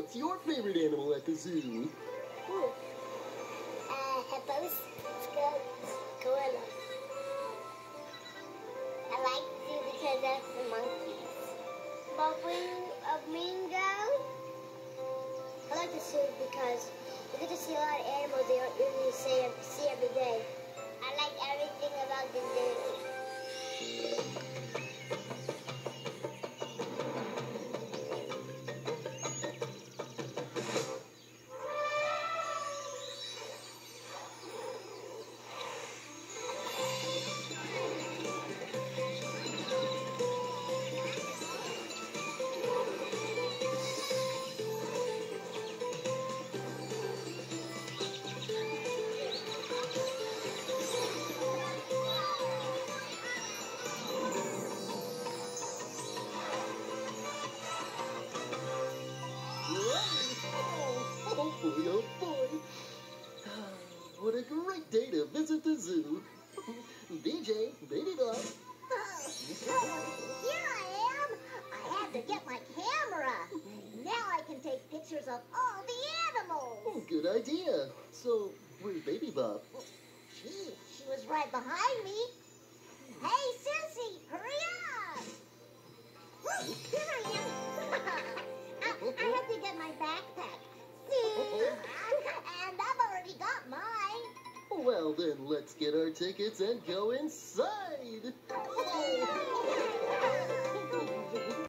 what's your favorite animal at the zoo? Hippos, goats, gorillas. I like the zoo because that's the monkeys. But a mingo? I like the zoo because you get to see a lot of animals they don't usually see every day. I like everything about the zoo. Oh boy. What a great day to visit the zoo. DJ, Baby Bob. Here I am. I had to get my camera. Now I can take pictures of all the animals. Oh, good idea. So, where's Baby Bob? Gee, she was right behind me. Hey, Sissy, hurry up. Here I am. I have to get my backpack. See? And I've already got mine. Well, then let's get our tickets and go inside.